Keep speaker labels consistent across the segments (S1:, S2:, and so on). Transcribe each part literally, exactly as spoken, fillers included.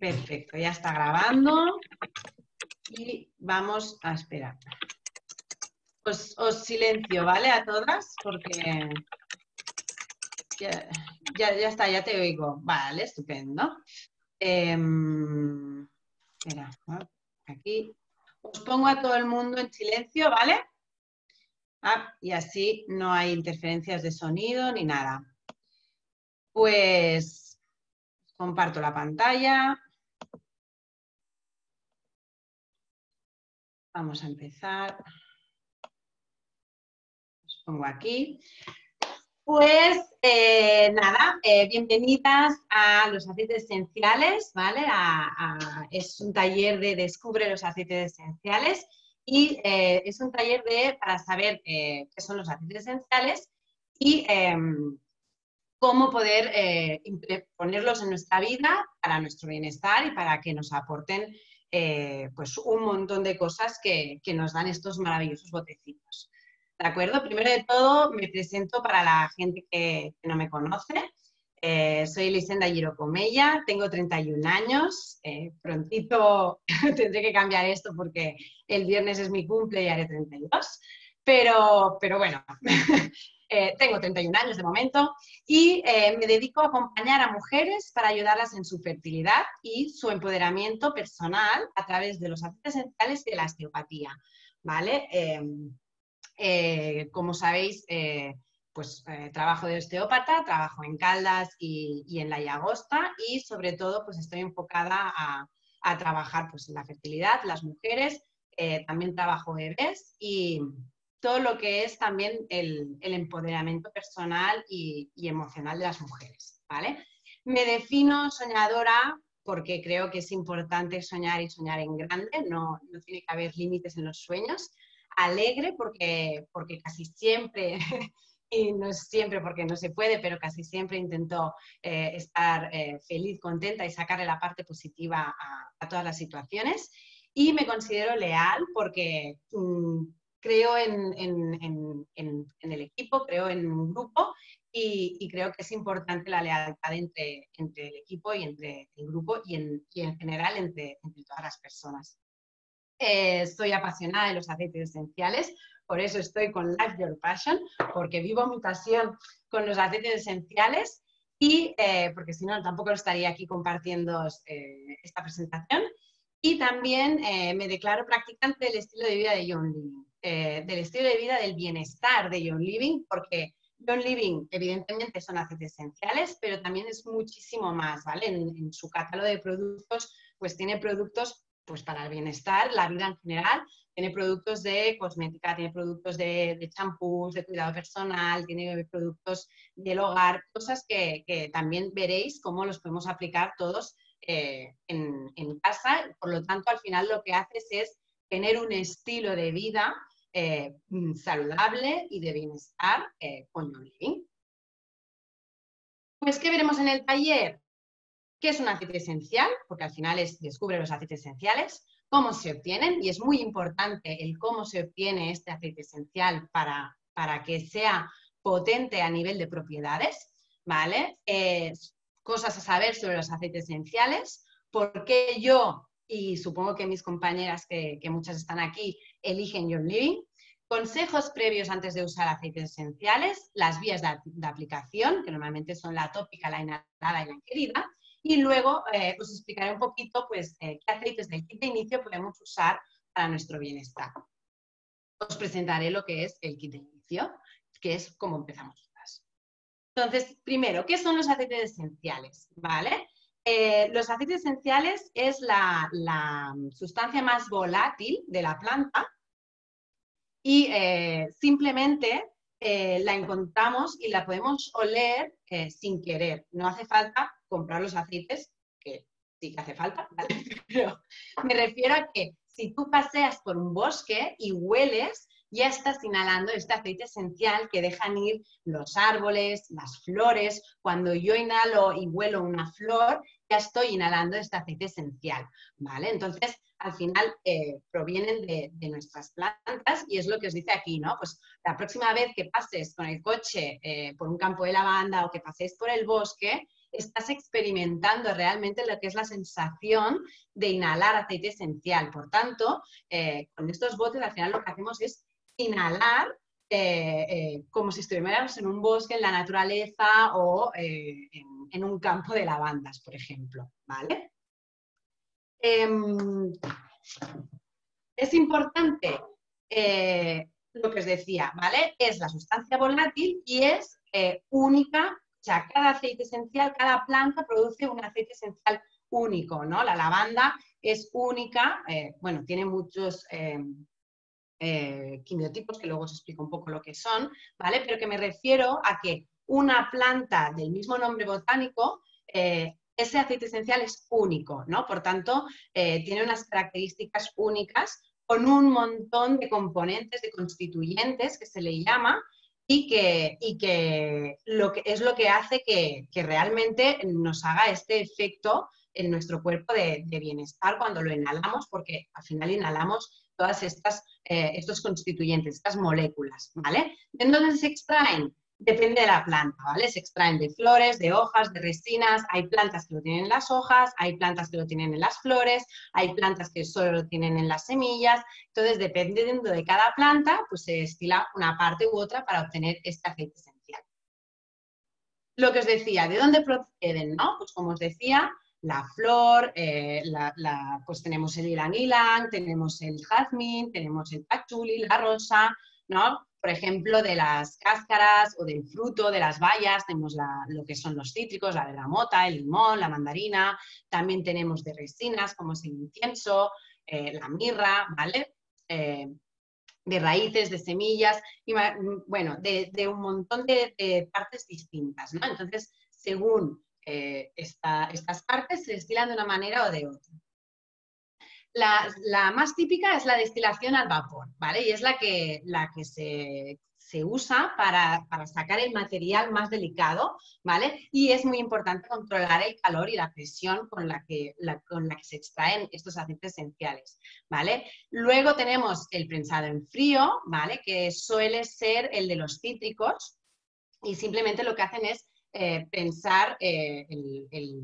S1: Perfecto, ya está grabando y vamos a esperar. Os, os silencio, ¿vale? A todas, porque ya, ya, ya está, ya te oigo. Vale, estupendo. Eh, espera, aquí. Os pongo a todo el mundo en silencio, ¿vale? Ah, y así no hay interferencias de sonido ni nada. Pues comparto la pantalla. Vamos a empezar. Os pongo aquí. Pues eh, nada, eh, bienvenidas a los aceites esenciales, ¿vale? A, a, es un taller de Descubre los aceites esenciales y eh, es un taller de, para saber eh, qué son los aceites esenciales y eh, cómo poder eh, ponerlos en nuestra vida para nuestro bienestar y para que nos aporten eh, pues un montón de cosas que, que nos dan estos maravillosos botecitos. ¿De acuerdo? Primero de todo, me presento para la gente que, que no me conoce. Eh, soy Elisenda Girocomella, tengo treinta y un años. Eh, prontito tendré que cambiar esto porque el viernes es mi cumple y haré treinta y dos. Pero, pero bueno, eh, tengo treinta y un años de momento y eh, me dedico a acompañar a mujeres para ayudarlas en su fertilidad y su empoderamiento personal a través de los aceites esenciales y de la osteopatía. ¿Vale? Eh, Eh, como sabéis, eh, pues eh, trabajo de osteópata, trabajo en Caldas y, y en la Llagosta y sobre todo pues estoy enfocada a, a trabajar pues, en la fertilidad, las mujeres, eh, también trabajo bebés y todo lo que es también el, el empoderamiento personal y, y emocional de las mujeres, ¿vale? Me defino soñadora porque creo que es importante soñar y soñar en grande, no, no tiene que haber límites en los sueños. Alegre porque, porque casi siempre, y no es siempre porque no se puede, pero casi siempre intento eh, estar eh, feliz, contenta y sacarle la parte positiva a, a todas las situaciones. Y me considero leal porque mmm, creo en, en, en, en, en el equipo, creo en un grupo y, y creo que es importante la lealtad entre, entre el equipo y entre el grupo y en, y en general entre, entre todas las personas. Eh, soy apasionada de los aceites esenciales, por eso estoy con Live Your Passion, porque vivo mi pasión con los aceites esenciales y eh, porque si no tampoco estaría aquí compartiendo eh, esta presentación. Y también eh, me declaro practicante del estilo de vida de Young Living, eh, del estilo de vida del bienestar de Young Living, porque Young Living evidentemente son aceites esenciales, pero también es muchísimo más, ¿vale? En, en su catálogo de productos, pues tiene productos pues para el bienestar, la vida en general, tiene productos de cosmética, tiene productos de champús, de, de cuidado personal, tiene productos del hogar, cosas que, que también veréis cómo los podemos aplicar todos eh, en, en casa. Por lo tanto, al final lo que haces es tener un estilo de vida eh, saludable y de bienestar eh, con Young Living. Pues, ¿qué veremos en el taller? ¿Qué es un aceite esencial? Porque al final es descubre los aceites esenciales, cómo se obtienen, y es muy importante el cómo se obtiene este aceite esencial para, para que sea potente a nivel de propiedades, ¿vale? Eh, cosas a saber sobre los aceites esenciales, por qué yo, y supongo que mis compañeras, que, que muchas están aquí, eligen Young Living, consejos previos antes de usar aceites esenciales, las vías de, de aplicación, que normalmente son la tópica, la inhalada y la ingerida, y luego eh, os explicaré un poquito pues, eh, qué aceites del kit de inicio podemos usar para nuestro bienestar. Os presentaré lo que es el kit de inicio, que es cómo empezamos todas. Entonces, primero, ¿qué son los aceites esenciales? ¿Vale? Eh, los aceites esenciales es la, la sustancia más volátil de la planta y eh, simplemente eh, la encontramos y la podemos oler eh, sin querer. No hace falta comprar los aceites, que sí que hace falta, ¿vale? Pero me refiero a que si tú paseas por un bosque y hueles, ya estás inhalando este aceite esencial que dejan ir los árboles, las flores. Cuando yo inhalo y huelo una flor, ya estoy inhalando este aceite esencial, ¿vale? Entonces, al final eh, provienen de, de nuestras plantas y es lo que os dice aquí, ¿no? Pues la próxima vez que pases con el coche eh, por un campo de lavanda o que paséis por el bosque estás experimentando realmente lo que es la sensación de inhalar aceite esencial. Por tanto, eh, con estos botes al final lo que hacemos es inhalar eh, eh, como si estuviéramos en un bosque, en la naturaleza o eh, en, en un campo de lavandas, por ejemplo, ¿vale? Eh, es importante eh, lo que os decía, ¿vale? Es la sustancia volátil y es eh, única, o sea, cada aceite esencial, cada planta produce un aceite esencial único, ¿no? La lavanda es única, eh, bueno, tiene muchos eh, eh, quimiotipos, que luego os explico un poco lo que son, ¿vale? Pero que me refiero a que una planta del mismo nombre botánico, eh, ese aceite esencial es único, ¿no? Por tanto, eh, tiene unas características únicas con un montón de componentes, de constituyentes, que se le llama, y que, y que, lo que es lo que hace que, que realmente nos haga este efecto en nuestro cuerpo de, de bienestar cuando lo inhalamos, porque al final inhalamos todas estas, eh, estos constituyentes, estas moléculas, ¿vale? ¿De dónde se extraen? Depende de la planta, ¿vale? Se extraen de flores, de hojas, de resinas, hay plantas que lo tienen en las hojas, hay plantas que lo tienen en las flores, hay plantas que solo lo tienen en las semillas, entonces dependiendo de cada planta, pues se destila una parte u otra para obtener este aceite esencial. Lo que os decía, ¿de dónde proceden, no? Pues como os decía, la flor, eh, la, la, pues tenemos el ylang ylang, tenemos el jazmín, tenemos el pachuli, la rosa, ¿no? Por ejemplo, de las cáscaras o del fruto, de las bayas, tenemos la, lo que son los cítricos, la bergamota, el limón, la mandarina, también tenemos de resinas como es el incienso, eh, la mirra, ¿vale? Eh, de raíces, de semillas, y, bueno, de, de un montón de, de partes distintas, ¿no? Entonces, según eh, esta, estas partes, se destilan de una manera o de otra. La, la, más típica es la destilación al vapor, ¿vale? Y es la que, la que se, se usa para, para sacar el material más delicado, ¿vale? Y es muy importante controlar el calor y la presión con la que, la, con la que se extraen estos aceites esenciales, ¿vale? Luego tenemos el prensado en frío, ¿vale? Que suele ser el de los cítricos y simplemente lo que hacen es eh, prensar eh, el, el,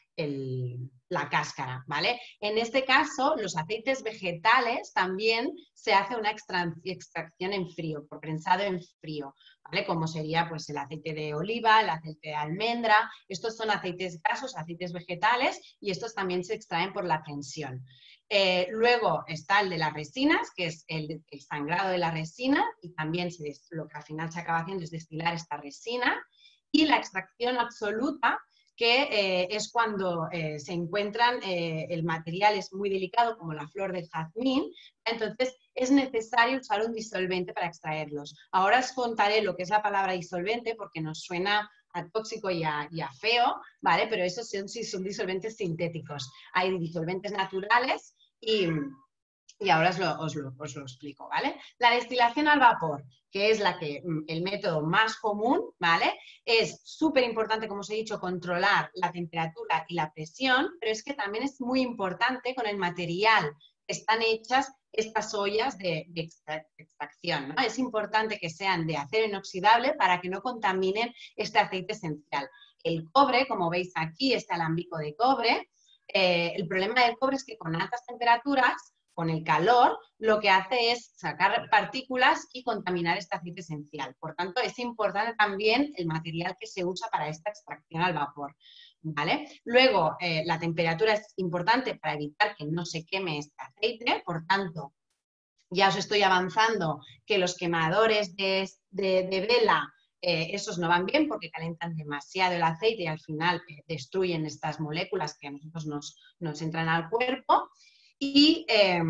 S1: el la cáscara, ¿vale? En este caso, los aceites vegetales también se hace una extracción en frío, por prensado en frío, ¿vale? Como sería pues el aceite de oliva, el aceite de almendra, estos son aceites grasos, aceites vegetales y estos también se extraen por la prensión. Eh, luego está el de las resinas, que es el, el sangrado de la resina y también se, lo que al final se acaba haciendo es destilar esta resina y la extracción absoluta, que eh, es cuando eh, se encuentran, eh, el material es muy delicado, como la flor del jazmín, entonces es necesario usar un disolvente para extraerlos. Ahora os contaré lo que es la palabra disolvente, porque nos suena a tóxico y a, y a feo, ¿vale? Pero esos son, sí, son disolventes sintéticos. Hay disolventes naturales y... Y ahora os lo, os, lo, os lo explico, ¿vale? La destilación al vapor, que es la que, el método más común, ¿vale? Es súper importante, como os he dicho, controlar la temperatura y la presión, pero es que también es muy importante con el material que están hechas estas ollas de, de extracción, ¿no? Es importante que sean de acero inoxidable para que no contaminen este aceite esencial. El cobre, como veis aquí, este alambico de cobre, eh, el problema del cobre es que con altas temperaturas, con el calor, lo que hace es sacar partículas y contaminar este aceite esencial. Por tanto, es importante también el material que se usa para esta extracción al vapor, ¿vale? Luego, eh, la temperatura es importante para evitar que no se queme este aceite, por tanto, ya os estoy avanzando que los quemadores de, de, de vela, eh, esos no van bien porque calentan demasiado el aceite y al final eh, destruyen estas moléculas que a nosotros nos, nos entran al cuerpo. Y eh,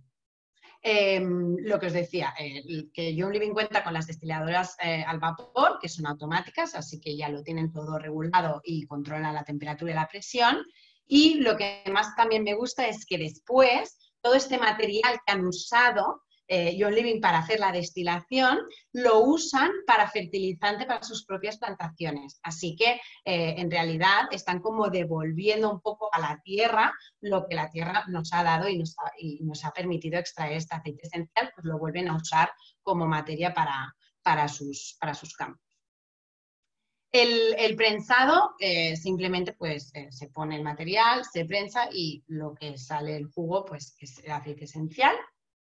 S1: eh, lo que os decía, eh, que John Living cuenta con las destiladoras eh, al vapor, que son automáticas, así que ya lo tienen todo regulado y controlan la temperatura y la presión. Y lo que más también me gusta es que después todo este material que han usado eh, John Living para hacer la destilación, lo usan para fertilizante para sus propias plantaciones. Así que eh, en realidad están como devolviendo un poco a la tierra lo que la tierra nos ha dado y nos ha, y nos ha permitido extraer este aceite esencial, pues lo vuelven a usar como materia para, para, sus, para sus campos. El, el prensado, eh, simplemente pues eh, se pone el material, se prensa y lo que sale el jugo pues es el aceite esencial.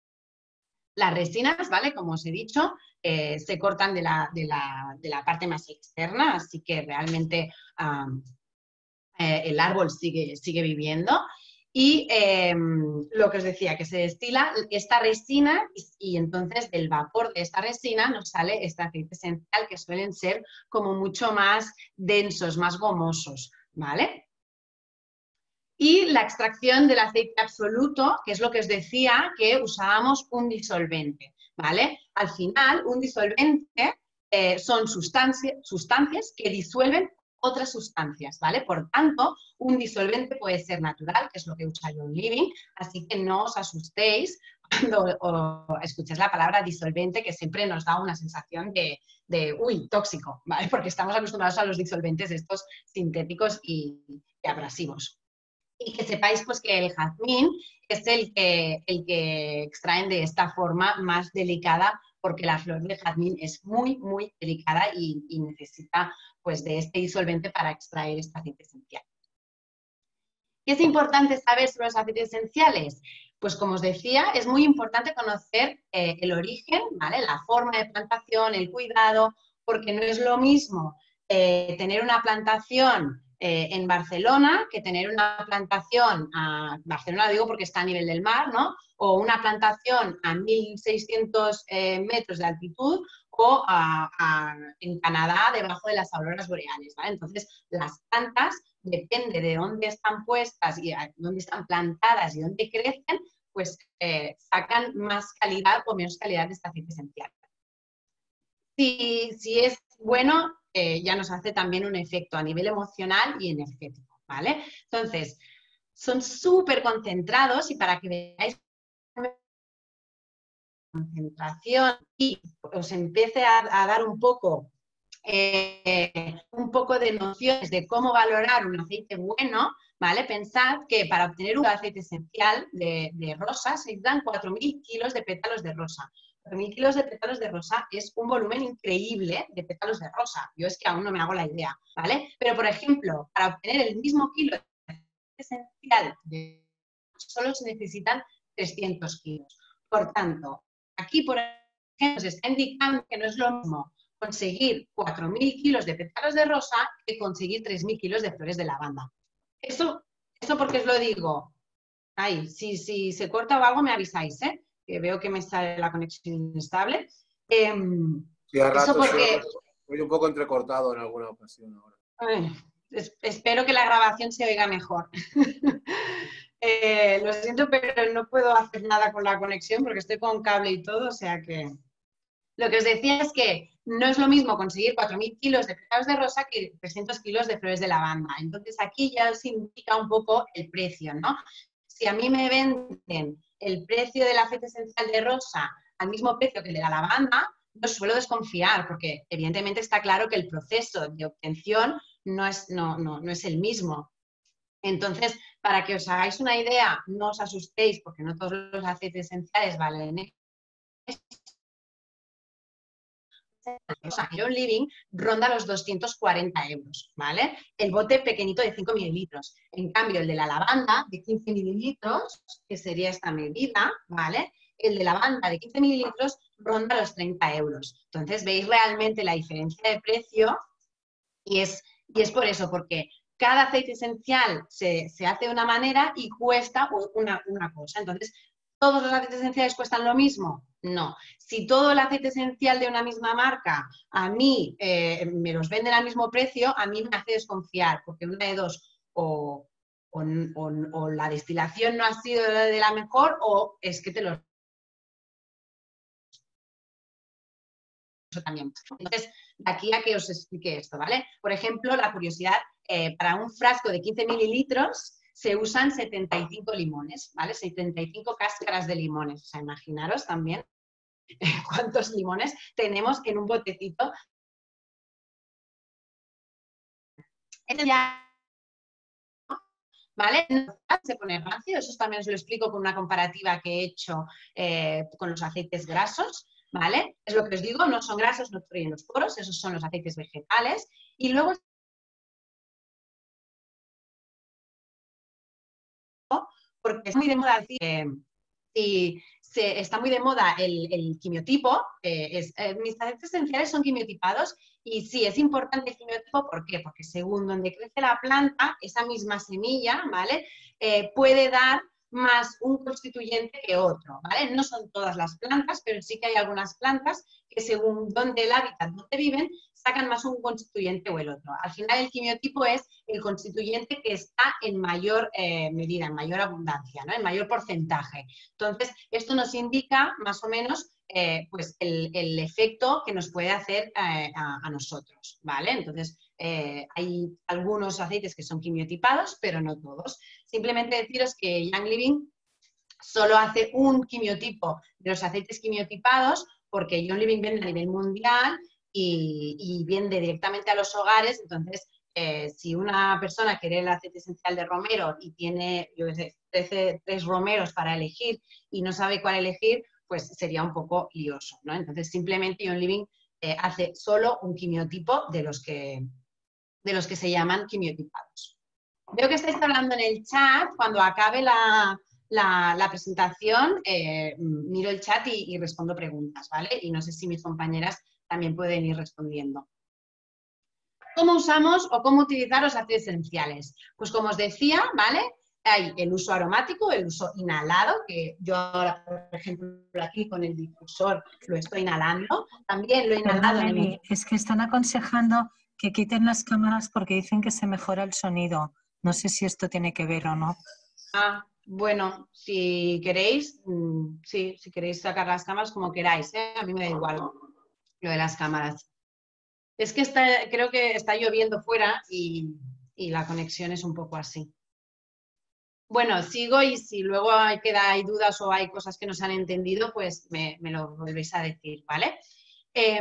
S1: Las resinas, ¿vale? Como os he dicho, eh, se cortan de la, de, la, de la parte más externa, así que realmente um, eh, el árbol sigue, sigue viviendo. Y eh, lo que os decía, que se destila esta resina y, y entonces del vapor de esta resina nos sale este aceite esencial, que suelen ser como mucho más densos, más gomosos, ¿vale? Y la extracción del aceite absoluto, que es lo que os decía, que usábamos un disolvente, ¿vale? Al final, un disolvente eh, son sustancias, sustancias que disuelven otras sustancias, ¿vale? Por tanto, un disolvente puede ser natural, que es lo que usa John Living, así que no os asustéis cuando o, escuchéis la palabra disolvente, que siempre nos da una sensación de, de, uy, tóxico, ¿vale? Porque estamos acostumbrados a los disolventes estos sintéticos y, y abrasivos. Y que sepáis pues que el jazmín es el que, el que extraen de esta forma más delicada, porque la flor de jazmín es muy, muy delicada y, y necesita pues de este disolvente para extraer este aceite esencial. ¿Qué es importante saber sobre los aceites esenciales? Pues como os decía, es muy importante conocer eh, el origen, ¿vale? La forma de plantación, el cuidado, porque no es lo mismo eh, tener una plantación eh, en Barcelona que tener una plantación, a Barcelona digo porque está a nivel del mar, ¿no? O una plantación a mil seiscientos eh, metros de altitud o a, a, en Canadá debajo de las auroras boreales, ¿vale? Entonces, las plantas, depende de dónde están puestas y dónde están plantadas y dónde crecen, pues eh, sacan más calidad o menos calidad de este aceite esencial. Si, si es bueno, eh, ya nos hace también un efecto a nivel emocional y energético, ¿vale? Entonces, son súper concentrados y para que veáis concentración y os empiece a, a dar un poco Eh, un poco de nociones de cómo valorar un aceite bueno, ¿vale? Pensad que para obtener un aceite esencial de, de rosa se necesitan cuatro mil kilos de pétalos de rosa. cuatro mil kilos de pétalos de rosa es un volumen increíble de pétalos de rosa. Yo es que aún no me hago la idea, ¿vale? Pero, por ejemplo, para obtener el mismo kilo de aceite esencial de solo se necesitan trescientos kilos. Por tanto, aquí, por ejemplo, se está indicando que no es lo mismo conseguir cuatro mil kilos de pétalos de rosa que conseguir tres mil kilos de flores de lavanda. Eso, eso porque os lo digo. Ay, si, si se corta o algo me avisáis, ¿eh? Que veo que me sale la conexión inestable. Eh,
S2: sí, a
S1: eso
S2: rato
S1: porque...
S2: soy un poco entrecortado en alguna ocasión ahora.
S1: Ay, es, espero que la grabación se oiga mejor. eh, lo siento, pero no puedo hacer nada con la conexión porque estoy con cable y todo, o sea que... Lo que os decía es que no es lo mismo conseguir cuatro mil kilos de pétalos de rosa que trescientos kilos de flores de lavanda. Entonces aquí ya os indica un poco el precio, ¿no? Si a mí me venden el precio del aceite esencial de rosa al mismo precio que el de la lavanda, no suelo desconfiar porque evidentemente está claro que el proceso de obtención no es, no, no, no es el mismo. Entonces, para que os hagáis una idea, no os asustéis porque no todos los aceites esenciales valen John Living ronda los doscientos cuarenta euros, ¿vale? El bote pequeñito de cinco mililitros. En cambio, el de la lavanda de quince mililitros, que sería esta medida, ¿vale? El de lavanda de quince mililitros ronda los treinta euros. Entonces, veis realmente la diferencia de precio y es, y es por eso, porque cada aceite esencial se, se hace de una manera y cuesta una, una cosa. Entonces, ¿todos los aceites esenciales cuestan lo mismo? No. Si todo el aceite esencial de una misma marca a mí eh, me los venden al mismo precio, a mí me hace desconfiar, porque una de dos, o, o, o, o la destilación no ha sido de la mejor, o es que te los... Eso también. Entonces, de aquí a que os explique esto, ¿vale? Por ejemplo, la curiosidad, eh, para un frasco de quince mililitros se usan setenta y cinco limones, ¿vale? setenta y cinco cáscaras de limones. O sea, imaginaros también cuántos limones tenemos en un botecito. ¿Vale? No se pone rancio, eso también os lo explico con una comparativa que he hecho eh, con los aceites grasos, ¿vale? Es lo que os digo, no son grasas, no obstruyen los poros, esos son los aceites vegetales. Y luego, porque está muy de moda decir, eh, si se, está muy de moda el, el quimiotipo, eh, es, eh, mis aceites esenciales son quimiotipados y sí, es importante el quimiotipo, ¿por qué? Porque según donde crece la planta, esa misma semilla, ¿vale? Eh, puede dar más un constituyente que otro, ¿vale? No son todas las plantas, pero sí que hay algunas plantas que según donde el hábitat donde viven, sacan más un constituyente o el otro. Al final el quimiotipo es el constituyente que está en mayor eh, medida, en mayor abundancia, ¿no? En mayor porcentaje. Entonces, esto nos indica más o menos eh, pues el, el efecto que nos puede hacer eh, a, a nosotros, ¿vale? Entonces, eh, hay algunos aceites que son quimiotipados, pero no todos. Simplemente deciros que Young Living solo hace un quimiotipo de los aceites quimiotipados porque Young Living vende a nivel mundial y, y vende directamente a los hogares. Entonces, eh, si una persona quiere el aceite esencial de romero y tiene, yo qué sé, trece, tres romeros para elegir y no sabe cuál elegir, pues sería un poco lioso, ¿no? Entonces, simplemente Young Living eh, hace solo un quimiotipo de los que, de los que se llaman quimiotipados. Veo que estáis hablando en el chat. Cuando acabe la, la, la presentación, eh, miro el chat y, y respondo preguntas, ¿vale? Y no sé si mis compañeras también pueden ir respondiendo. ¿Cómo usamos o cómo utilizar los aceites esenciales? Pues como os decía, ¿vale? Hay el uso aromático, el uso inhalado, que yo ahora, por ejemplo, aquí con el difusor lo estoy inhalando. También lo he inhalado
S3: Perdón,
S1: en el...
S3: es que están aconsejando que quiten las cámaras porque dicen que se mejora el sonido. No sé si esto tiene que ver o no.
S1: Ah, bueno, si queréis, mmm, sí, si queréis sacar las cámaras como queráis, ¿eh? A mí me da igual lo de las cámaras. Es que está, creo que está lloviendo fuera y, y la conexión es un poco así. Bueno, sigo y si luego hay, queda, hay dudas o hay cosas que no se han entendido, pues me, me lo volvéis a decir, ¿vale? Eh,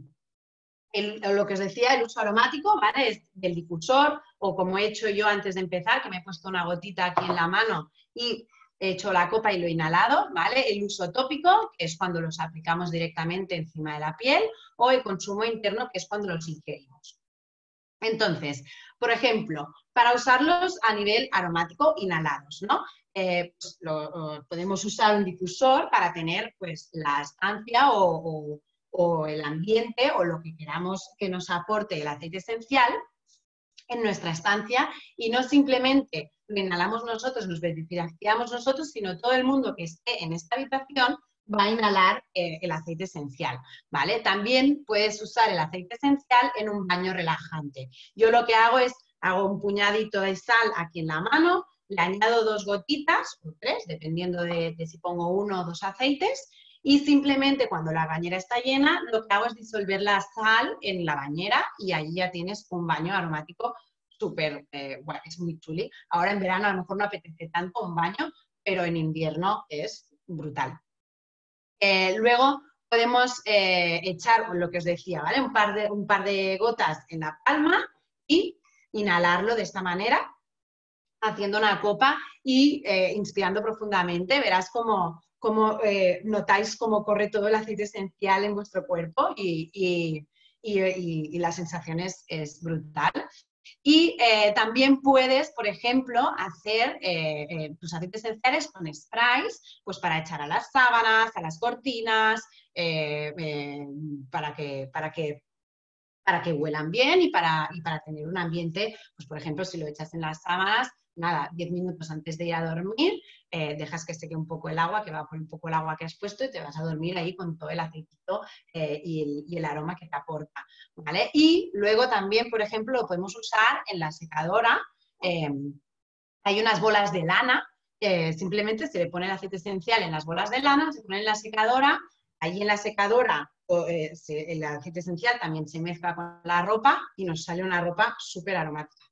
S1: el, lo que os decía, el uso aromático, ¿vale? Es del difusor o como he hecho yo antes de empezar, que me he puesto una gotita aquí en la mano y he hecho la copa y lo he inhalado, ¿vale? El uso tópico, que es cuando los aplicamos directamente encima de la piel, o el consumo interno, que es cuando los ingerimos. Entonces, por ejemplo, para usarlos a nivel aromático inhalados, ¿no? Eh, pues lo, podemos usar un difusor para tener pues, la estancia o, o, o el ambiente o lo que queramos que nos aporte el aceite esencial en nuestra estancia y no simplemente lo inhalamos nosotros, nos beneficiamos nosotros, sino todo el mundo que esté en esta habitación va a inhalar eh, el aceite esencial, ¿vale? También puedes usar el aceite esencial en un baño relajante. Yo lo que hago es, hago un puñadito de sal aquí en la mano, le añado dos gotitas o tres, dependiendo de, de si pongo uno o dos aceites, y simplemente cuando la bañera está llena, lo que hago es disolver la sal en la bañera y ahí ya tienes un baño aromático súper, eh, bueno, es muy chuli. Ahora en verano a lo mejor no apetece tanto un baño, pero en invierno es brutal. Eh, luego podemos eh, echar lo que os decía, ¿vale? Un par, de, un par de gotas en la palma y inhalarlo de esta manera, haciendo una copa y eh, inspirando profundamente. Verás cómo, cómo eh, notáis cómo corre todo el aceite esencial en vuestro cuerpo y, y, y, y, y la sensación es, es brutal. Y eh, también puedes, por ejemplo, hacer eh, eh, tus aceites esenciales con sprays, pues para echar a las sábanas, a las cortinas, eh, eh, para, que, para, que, para que huelan bien y para, y para tener un ambiente, pues por ejemplo, si lo echas en las sábanas, nada, diez minutos antes de ir a dormir, eh, dejas que seque un poco el agua, que va por un poco el agua que has puesto y te vas a dormir ahí con todo el aceitito eh, y, el, y el aroma que te aporta, ¿vale? Y luego también, por ejemplo, lo podemos usar en la secadora. Eh, hay unas bolas de lana, eh, simplemente se le pone el aceite esencial en las bolas de lana, se pone en la secadora, ahí en la secadora eh, se, el aceite esencial también se mezcla con la ropa y nos sale una ropa súper aromática.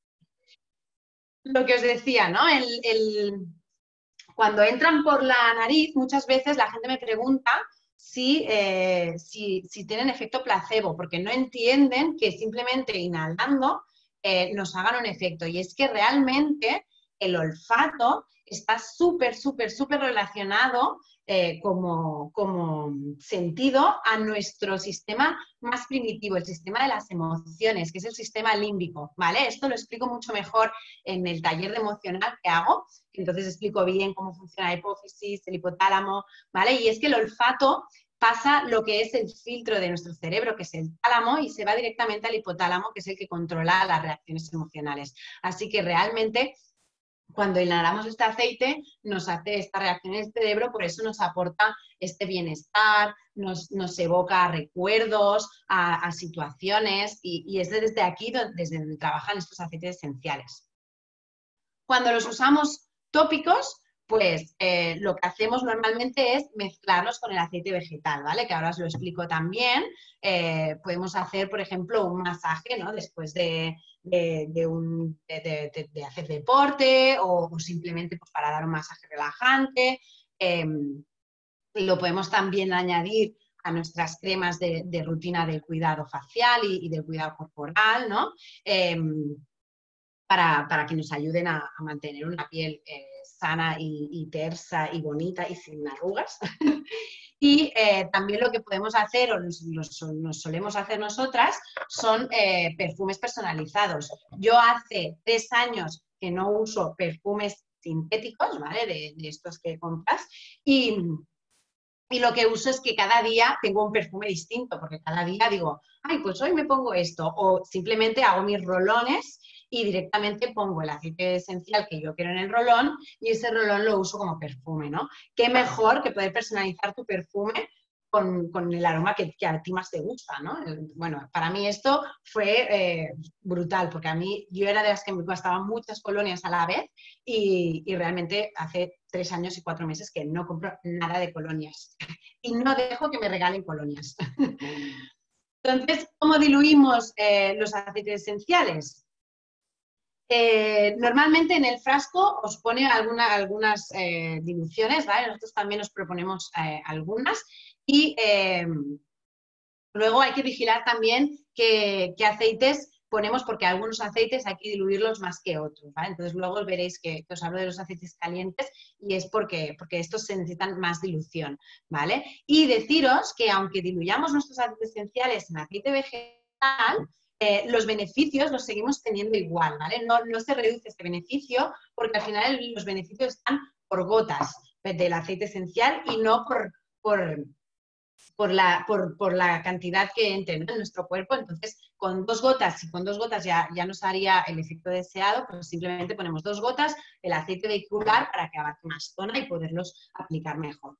S1: Lo que os decía, ¿no? El, el, cuando entran por la nariz, muchas veces la gente me pregunta si, eh, si, si tienen efecto placebo, porque no entienden que simplemente inhalando eh, nos hagan un efecto. Y es que realmente el olfato está súper, súper, súper relacionado eh, como, como sentido a nuestro sistema más primitivo, el sistema de las emociones, que es el sistema límbico, ¿vale? Esto lo explico mucho mejor en el taller de emocional que hago, entonces explico bien cómo funciona la hipófisis, el hipotálamo, ¿vale? Y es que el olfato pasa lo que es el filtro de nuestro cerebro, que es el tálamo, y se va directamente al hipotálamo, que es el que controla las reacciones emocionales. Así que realmente, cuando inhalamos este aceite, nos hace esta reacción en el cerebro, por eso nos aporta este bienestar, nos, nos evoca a recuerdos, a, a situaciones, y, y es desde aquí desde donde trabajan estos aceites esenciales. Cuando los usamos tópicos, pues eh, lo que hacemos normalmente es mezclarlos con el aceite vegetal, ¿vale? Que ahora os lo explico también. Eh, podemos hacer, por ejemplo, un masaje, ¿no? Después de, de, de, un, de, de, de hacer deporte o, o simplemente pues, para dar un masaje relajante. Eh, lo podemos también añadir a nuestras cremas de, de rutina de cuidado facial y, y del cuidado corporal, ¿no? Eh, para, para que nos ayuden a, a mantener una piel eh, sana y, y tersa y bonita y sin arrugas. Y eh, también lo que podemos hacer, o nos, nos, nos solemos hacer nosotras, son eh, perfumes personalizados. Yo hace tres años que no uso perfumes sintéticos, ¿vale? De, de estos que compras, y, y lo que uso es que cada día tengo un perfume distinto, porque cada día digo, ay, pues hoy me pongo esto, o simplemente hago mis rolones y directamente pongo el aceite esencial que yo quiero en el rolón y ese rolón lo uso como perfume, ¿no? Qué mejor que poder personalizar tu perfume con, con el aroma que, que a ti más te gusta, ¿no? Bueno, para mí esto fue eh, brutal, porque a mí yo era de las que me gastaban muchas colonias a la vez y, y realmente hace tres años y cuatro meses que no compro nada de colonias y no dejo que me regalen colonias. Entonces, ¿cómo diluimos eh, los aceites esenciales? Eh, normalmente en el frasco os pone alguna, algunas eh, diluciones, ¿vale? Nosotros también os proponemos eh, algunas y eh, luego hay que vigilar también qué, qué aceites ponemos, porque algunos aceites hay que diluirlos más que otros, ¿vale? Entonces luego veréis que, que os hablo de los aceites calientes y es porque, porque estos se necesitan más dilución, ¿vale? Y deciros que aunque diluyamos nuestros aceites esenciales en aceite vegetal, Eh, los beneficios los seguimos teniendo igual, ¿vale? No, no se reduce este beneficio porque al final los beneficios están por gotas del aceite esencial y no por, por, por, la, por, por la cantidad que entre, ¿no? En nuestro cuerpo. Entonces, con dos gotas, si con dos gotas ya, ya nos haría el efecto deseado, pues simplemente ponemos dos gotas del aceite vehicular para que abarque más zona y poderlos aplicar mejor.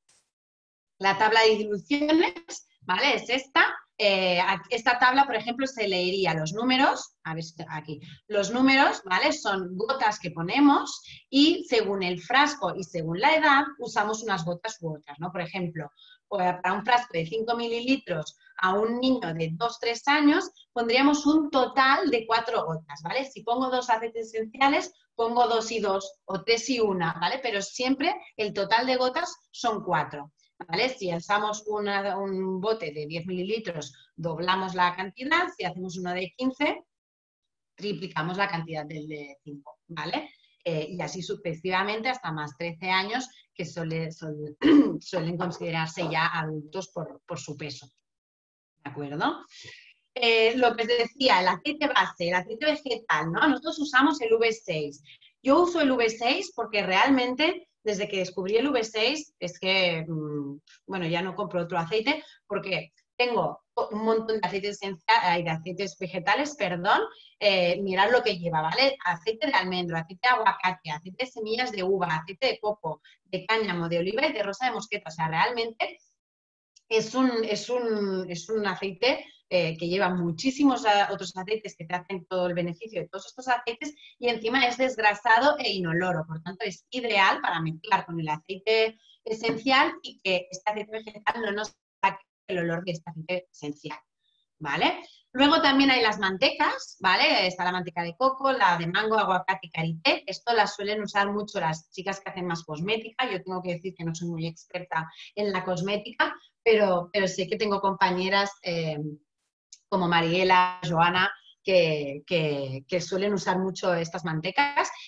S1: La tabla de diluciones, ¿vale? Es esta. Eh, esta tabla, por ejemplo, se leería los números, a ver, aquí, los números, ¿vale? Son gotas que ponemos y según el frasco y según la edad usamos unas gotas u otras, ¿no? Por ejemplo, para un frasco de cinco mililitros a un niño de dos tres años pondríamos un total de cuatro gotas, ¿vale? Si pongo dos aceites esenciales, pongo dos y dos o tres y una, ¿vale? Pero siempre el total de gotas son cuatro. ¿Vale? Si usamos una, un bote de diez mililitros, doblamos la cantidad. Si hacemos uno de quince, triplicamos la cantidad del de cinco, ¿vale? Eh, y así sucesivamente hasta más trece años, que suele, suele, suelen considerarse ya adultos por, por su peso. ¿De acuerdo? Eh, lo que os decía, el aceite base, el aceite vegetal, ¿no? Nosotros usamos el V seis. Yo uso el V seis porque realmente desde que descubrí el V seis es que, bueno, ya no compro otro aceite porque tengo un montón de aceites esenciales, de aceites vegetales, perdón, eh, mirad lo que lleva, ¿vale? Aceite de almendro, aceite de aguacate, aceite de semillas de uva, aceite de coco, de cáñamo, de oliva y de rosa de mosqueta. O sea, realmente es un, es un, es un aceite eh, que lleva muchísimos a, otros aceites que te hacen todo el beneficio de todos estos aceites y encima es desgrasado e inoloro, por tanto es ideal para mezclar con el aceite esencial y que este aceite vegetal no nos saque el olor de este aceite esencial, ¿vale? Luego también hay las mantecas, ¿vale? Está la manteca de coco, la de mango, aguacate y karité. Esto las suelen usar mucho las chicas que hacen más cosmética. Yo tengo que decir que no soy muy experta en la cosmética, pero, pero sé que tengo compañeras eh, como Mariela, Joana, que, que, que suelen usar mucho estas mantecas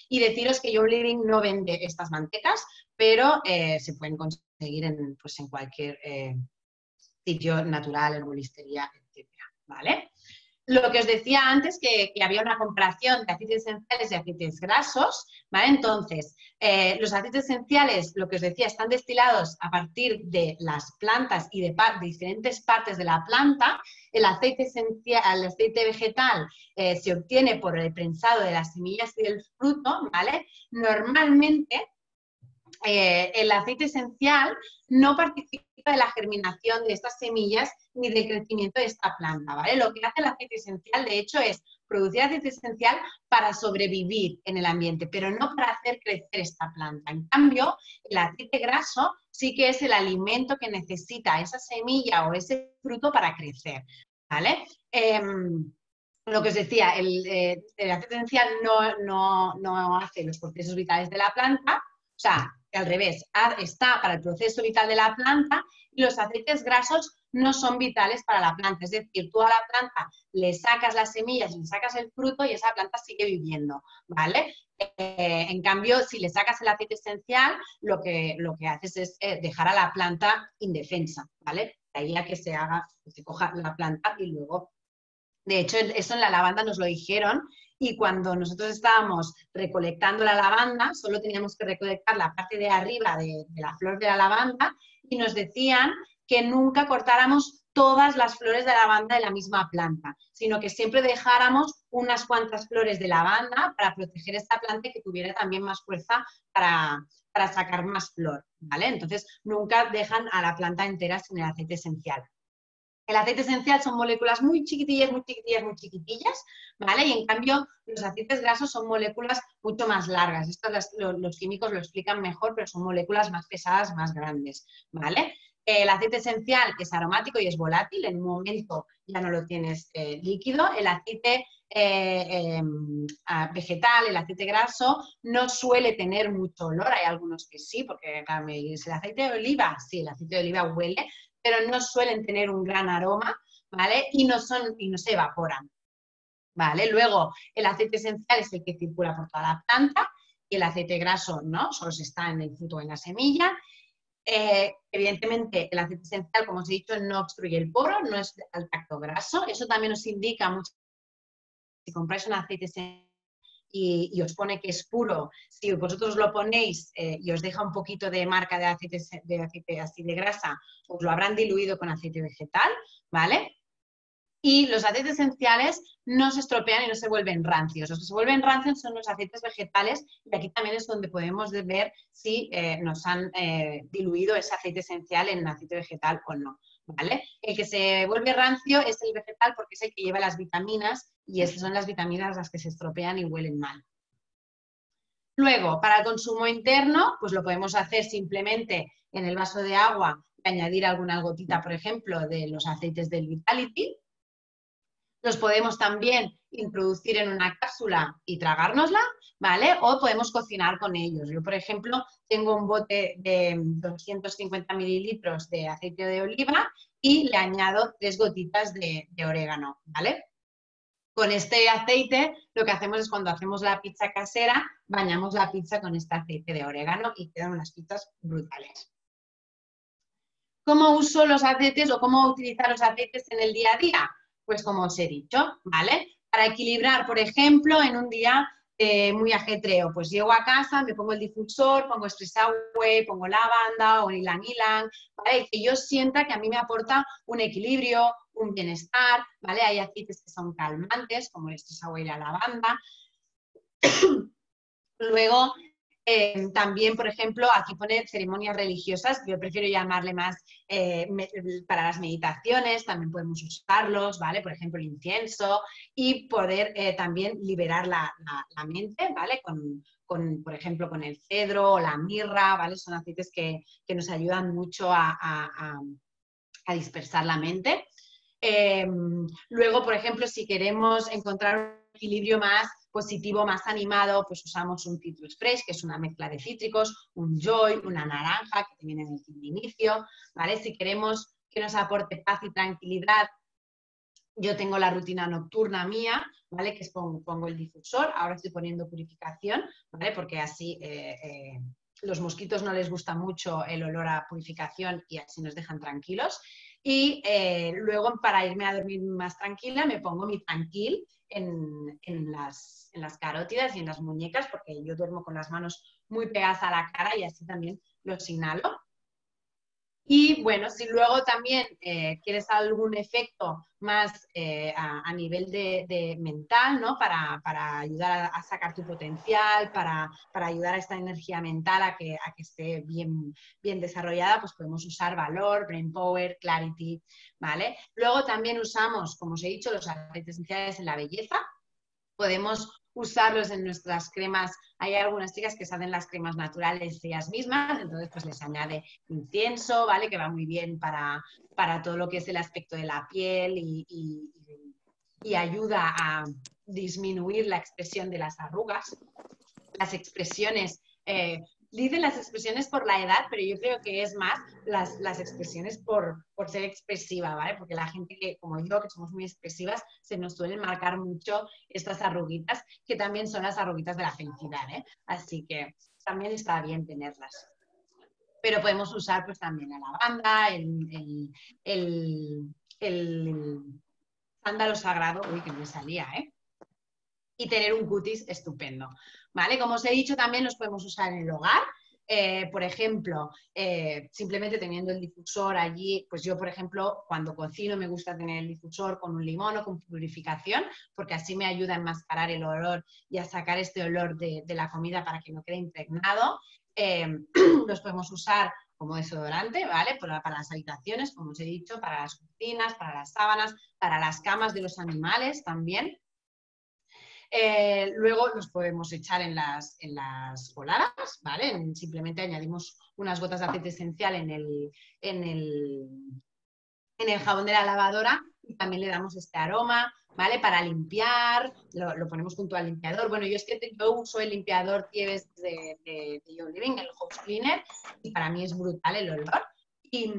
S1: Y deciros que Your Living no vende estas mantecas, pero eh, se pueden conseguir en, pues, en cualquier eh, sitio natural, herbolistería, etcétera, ¿vale? Lo que os decía antes, que, que había una comparación de aceites esenciales y aceites grasos, ¿vale? Entonces, eh, los aceites esenciales, lo que os decía, están destilados a partir de las plantas y de, par de diferentes partes de la planta. El aceite, esencial, el aceite vegetal eh, se obtiene por el prensado de las semillas y del fruto, ¿vale? Normalmente, eh, el aceite esencial no participa de la germinación de estas semillas ni del crecimiento de esta planta, ¿vale? Lo que hace el aceite esencial, de hecho, es producir aceite esencial para sobrevivir en el ambiente, pero no para hacer crecer esta planta. En cambio, el aceite graso sí que es el alimento que necesita esa semilla o ese fruto para crecer, ¿vale? Eh, lo que os decía, el, eh, el aceite esencial no, no, no hace los procesos vitales de la planta, o sea, al revés, está para el proceso vital de la planta y los aceites grasos no son vitales para la planta. Es decir, tú a la planta le sacas las semillas, le sacas el fruto y esa planta sigue viviendo, ¿vale? Eh, en cambio, si le sacas el aceite esencial, lo que, lo que haces es eh, dejar a la planta indefensa, ¿vale? De ahí a que se haga, que se coja la planta y luego... De hecho, eso en la lavanda nos lo dijeron. Y cuando nosotros estábamos recolectando la lavanda, solo teníamos que recolectar la parte de arriba de, de la flor de la lavanda y nos decían que nunca cortáramos todas las flores de lavanda de la misma planta, sino que siempre dejáramos unas cuantas flores de lavanda para proteger esta planta y que tuviera también más fuerza para, para sacar más flor, ¿vale? Entonces, nunca dejan a la planta entera sin el aceite esencial. El aceite esencial son moléculas muy chiquitillas, muy chiquitillas, muy chiquitillas, ¿vale? Y en cambio los aceites grasos son moléculas mucho más largas. Esto las, los, los químicos lo explican mejor, pero son moléculas más pesadas, más grandes, ¿vale? El aceite esencial, que es aromático y es volátil, en un momento ya no lo tienes eh, líquido. El aceite eh, eh, vegetal, el aceite graso, no suele tener mucho olor. Hay algunos que sí, porque claro, me dices, el aceite de oliva, sí, el aceite de oliva huele, pero no suelen tener un gran aroma, ¿vale? Y no, son, y no se evaporan, ¿vale? Luego, el aceite esencial es el que circula por toda la planta y el aceite graso no, solo se está en el fruto o en la semilla. Eh, evidentemente, el aceite esencial, como os he dicho, no obstruye el poro, no es al tacto graso. Eso también os indica mucho si compráis un aceite esencial Y, y os pone que es puro, si vosotros lo ponéis eh, y os deja un poquito de marca de aceite, de aceite así de grasa, os lo habrán diluido con aceite vegetal, ¿vale? Y los aceites esenciales no se estropean y no se vuelven rancios. Los que se vuelven rancios son los aceites vegetales y aquí también es donde podemos ver si eh, nos han eh, diluido ese aceite esencial en aceite vegetal o no, ¿vale? El que se vuelve rancio es el vegetal porque es el que lleva las vitaminas y esas son las vitaminas las que se estropean y huelen mal. Luego, para el consumo interno, pues lo podemos hacer simplemente en el vaso de agua y añadir alguna gotita, por ejemplo, de los aceites del Vitality. Los podemos también introducir en una cápsula y tragárnosla, ¿vale? O podemos cocinar con ellos. Yo, por ejemplo, tengo un bote de doscientos cincuenta mililitros de aceite de oliva y le añado tres gotitas de, de orégano, ¿vale? Con este aceite lo que hacemos es cuando hacemos la pizza casera, bañamos la pizza con este aceite de orégano y quedan unas pizzas brutales. ¿Cómo uso los aceites o cómo utilizar los aceites en el día a día? Pues como os he dicho, ¿vale? Para equilibrar, por ejemplo, en un día eh, muy ajetreo, pues llego a casa, me pongo el difusor, pongo Stress Away, pongo lavanda o ylang ylang, ¿vale? Y que yo sienta que a mí me aporta un equilibrio, un bienestar, ¿vale? Hay aceites que son calmantes, como el Stress Away y la lavanda. Luego, eh, también, por ejemplo, aquí pone ceremonias religiosas, yo prefiero llamarle más eh, me, para las meditaciones, también podemos usarlos, ¿vale? Por ejemplo, el incienso y poder eh, también liberar la, la, la mente, ¿vale? Con, con, por ejemplo, con el cedro o la mirra, ¿vale? Son aceites que, que nos ayudan mucho a, a, a dispersar la mente. Eh, luego, por ejemplo, si queremos encontrar un equilibrio más positivo, más animado, pues usamos un citrus fresh, que es una mezcla de cítricos, un joy, una naranja, que viene en el kit de inicio, ¿vale? Si queremos que nos aporte paz y tranquilidad, yo tengo la rutina nocturna mía, ¿vale? Que es pongo, pongo el difusor, ahora estoy poniendo purificación, ¿vale? Porque así eh, eh, los mosquitos no les gusta mucho el olor a purificación y así nos dejan tranquilos. Y eh, luego, para irme a dormir más tranquila, me pongo mi tranquil en, en, las, en las carótidas y en las muñecas, porque yo duermo con las manos muy pegadas a la cara y así también los inhalo. Y bueno, si luego también eh, quieres algún efecto más eh, a, a nivel de, de mental, ¿no? Para, para ayudar a, a sacar tu potencial, para, para ayudar a esta energía mental a que, a que esté bien, bien desarrollada, pues podemos usar Valor, Brain Power, Clarity, ¿vale? Luego también usamos, como os he dicho, los aceites esenciales en la belleza. Podemos usarlos en nuestras cremas. Hay algunas chicas que se hacen las cremas naturales ellas mismas, entonces pues les añade incienso, ¿vale? Que va muy bien para, para todo lo que es el aspecto de la piel y, y, y ayuda a disminuir la expresión de las arrugas. Las expresiones, eh, dicen las expresiones por la edad, pero yo creo que es más las, las expresiones por, por ser expresiva, ¿vale? Porque la gente que, como yo, que somos muy expresivas, se nos suelen marcar mucho estas arruguitas, que también son las arruguitas de la felicidad, ¿eh? Así que también está bien tenerlas. Pero podemos usar pues también la lavanda, el, el, el, el sándalo sagrado, uy, que me salía, ¿eh? Y tener un cutis estupendo, ¿vale? Como os he dicho, también los podemos usar en el hogar. Eh, por ejemplo, eh, simplemente teniendo el difusor allí, pues yo, por ejemplo, cuando cocino me gusta tener el difusor con un limón o con purificación, porque así me ayuda a enmascarar el olor y a sacar este olor de, de la comida para que no quede impregnado. Eh, los podemos usar como desodorante, ¿vale? Para, para las habitaciones, como os he dicho, para las cocinas, para las sábanas, para las camas de los animales también. Eh, luego los podemos echar en las, en las coladas, ¿vale? En, simplemente añadimos unas gotas de aceite esencial en el, en, el, en el jabón de la lavadora y también le damos este aroma, ¿vale? Para limpiar, lo, lo ponemos junto al limpiador. Bueno, yo es que te, yo uso el limpiador Tieves de, de, de John Living, el House Cleaner, y para mí es brutal el olor. Y,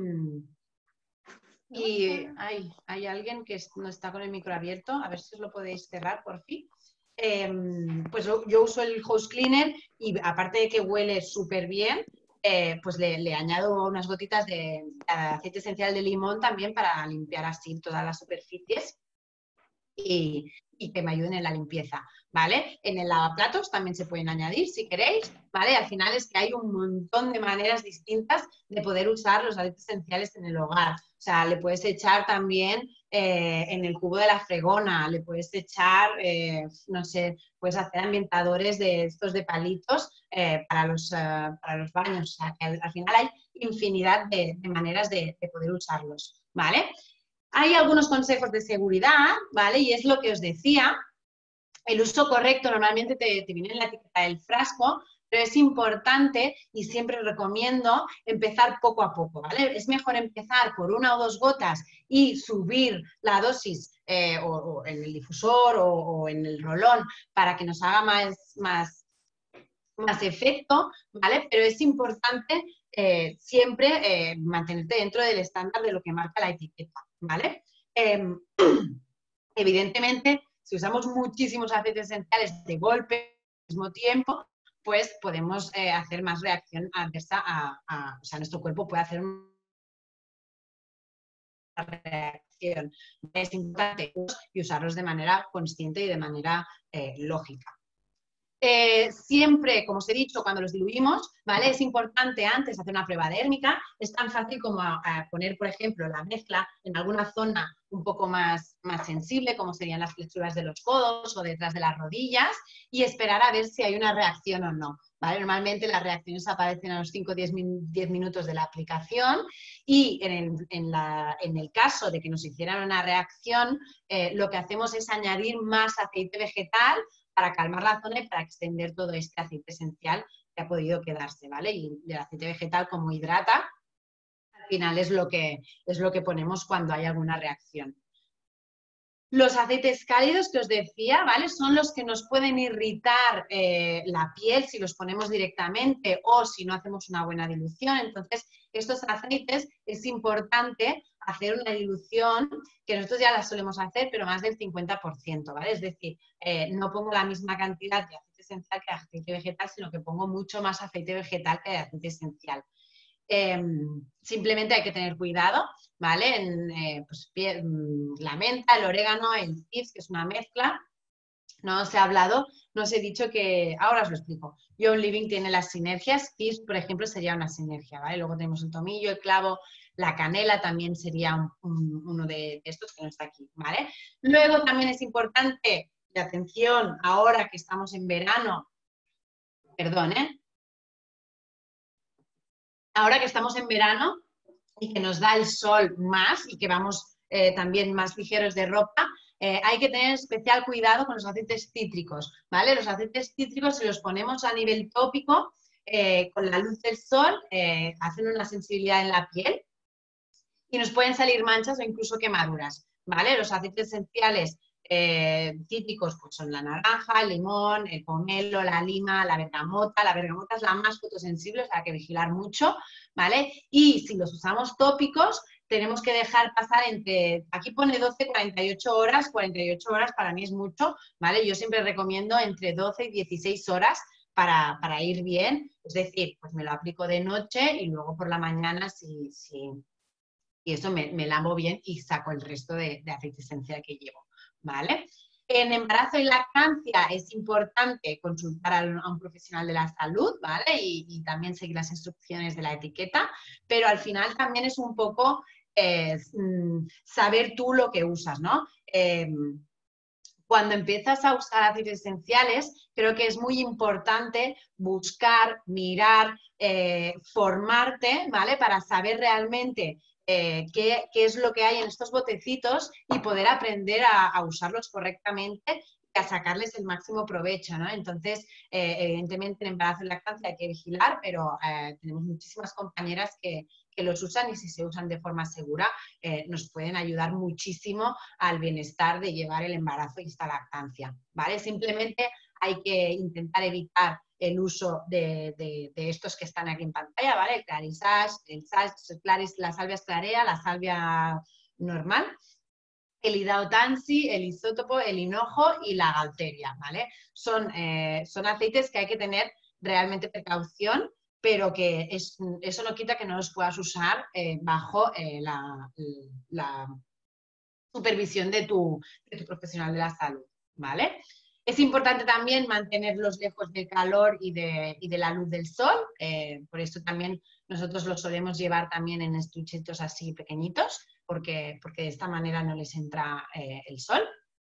S1: y ay, hay alguien que no está con el micro abierto, a ver si os lo podéis cerrar por fin. Eh, pues yo uso el House Cleaner y aparte de que huele súper bien, eh, pues le, le añado unas gotitas de, de aceite esencial de limón también para limpiar así todas las superficies y, y que me ayuden en la limpieza, ¿vale? En el lavaplatos también se pueden añadir si queréis, ¿vale? Al final es que hay un montón de maneras distintas de poder usar los aceites esenciales en el hogar. O sea, le puedes echar también eh, en el cubo de la fregona, le puedes echar, eh, no sé, puedes hacer ambientadores de estos de palitos eh, para, los, uh, para los baños. O sea, que al, al final hay infinidad de, de maneras de, de poder usarlos, ¿vale? Hay algunos consejos de seguridad, ¿vale? Y es lo que os decía. El uso correcto normalmente te, te viene en la etiqueta del frasco, pero es importante y siempre recomiendo empezar poco a poco, ¿vale? Es mejor empezar por una o dos gotas y subir la dosis eh, o, o en el difusor o, o en el rolón para que nos haga más, más, más efecto, ¿vale? Pero es importante eh, siempre eh, mantenerte dentro del estándar de lo que marca la etiqueta, ¿vale? Eh, evidentemente, si usamos muchísimos aceites esenciales de golpe al mismo tiempo, pues podemos eh, hacer más reacción adversa a, a, o sea, nuestro cuerpo puede hacer una reacción. Es importante y usarlos de manera consciente y de manera eh, lógica. Eh, siempre, como os he dicho, cuando los diluimos, ¿vale? Es importante antes hacer una prueba dérmica. Es tan fácil como a, a poner, por ejemplo, la mezcla en alguna zona un poco más, más sensible, como serían las flexuras de los codos o detrás de las rodillas, y esperar a ver si hay una reacción o no, ¿vale? Normalmente las reacciones aparecen a los cinco o diez minutos de la aplicación y en el, en, la, en el caso de que nos hicieran una reacción, eh, lo que hacemos es añadir más aceite vegetal para calmar la zona y para extender todo este aceite esencial que ha podido quedarse, ¿vale? Y el aceite vegetal, como hidrata, al final es lo que, es lo que ponemos cuando hay alguna reacción. Los aceites cálidos que os decía, ¿vale? Son los que nos pueden irritar eh, la piel si los ponemos directamente o si no hacemos una buena dilución. Entonces, estos aceites es importante hacer una dilución, que nosotros ya la solemos hacer, pero más del cincuenta por ciento, ¿vale? Es decir, eh, no pongo la misma cantidad de aceite esencial que de aceite vegetal, sino que pongo mucho más aceite vegetal que de aceite esencial. Eh, simplemente hay que tener cuidado, ¿vale? En, eh, pues, la menta, el orégano, el tips, que es una mezcla. No os he hablado, no os he dicho que, ahora os lo explico. Young Living tiene las sinergias, tips, por ejemplo, sería una sinergia, ¿vale? Luego tenemos el tomillo, el clavo, la canela también sería un, un, uno de estos que no está aquí, ¿vale? Luego también es importante, y atención, ahora que estamos en verano, perdón, ¿eh? Ahora que estamos en verano y que nos da el sol más y que vamos eh, también más ligeros de ropa, Eh, hay que tener especial cuidado con los aceites cítricos, ¿vale? Los aceites cítricos, si los ponemos a nivel tópico, eh, con la luz del sol, eh, hacen una sensibilidad en la piel y nos pueden salir manchas o incluso quemaduras, ¿vale? Los aceites esenciales eh, cítricos pues son la naranja, el limón, el pomelo, la lima, la bergamota. La bergamota es la más fotosensible, o sea, hay que vigilar mucho, ¿vale? Y si los usamos tópicos, tenemos que dejar pasar entre, aquí pone doce, cuarenta y ocho horas, cuarenta y ocho horas para mí es mucho, ¿vale? Yo siempre recomiendo entre doce y dieciséis horas para, para ir bien, es decir, pues me lo aplico de noche y luego por la mañana si, si, y eso me, me lavo bien y saco el resto de, de aceite esencial que llevo, ¿vale? En embarazo y lactancia es importante consultar a un, a un profesional de la salud, ¿vale? Y, y también seguir las instrucciones de la etiqueta, pero al final también es un poco eh, saber tú lo que usas, ¿no? Eh, cuando empiezas a usar aceites esenciales, creo que es muy importante buscar, mirar, eh, formarte, ¿vale? Para saber realmente Eh, qué, qué es lo que hay en estos botecitos y poder aprender a, a usarlos correctamente y a sacarles el máximo provecho, ¿no? Entonces, eh, evidentemente en embarazo y lactancia hay que vigilar, pero eh, tenemos muchísimas compañeras que, que los usan y si se usan de forma segura eh, nos pueden ayudar muchísimo al bienestar de llevar el embarazo y esta lactancia, ¿vale? Simplemente hay que intentar evitar el uso de, de, de estos que están aquí en pantalla, ¿vale? El Clarisash, el Sash, Claris, la salvia esclarea, la salvia normal, el Idaotansi, el isótopo, el hinojo y la galteria, ¿vale? Son, eh, son aceites que hay que tener realmente precaución, pero que es, eso no quita que no los puedas usar eh, bajo eh, la, la supervisión de tu, de tu profesional de la salud, ¿vale? Es importante también mantenerlos lejos del calor y de, y de la luz del sol, eh, por eso también nosotros los solemos llevar también en estuchitos así pequeñitos, porque, porque de esta manera no les entra eh, el sol.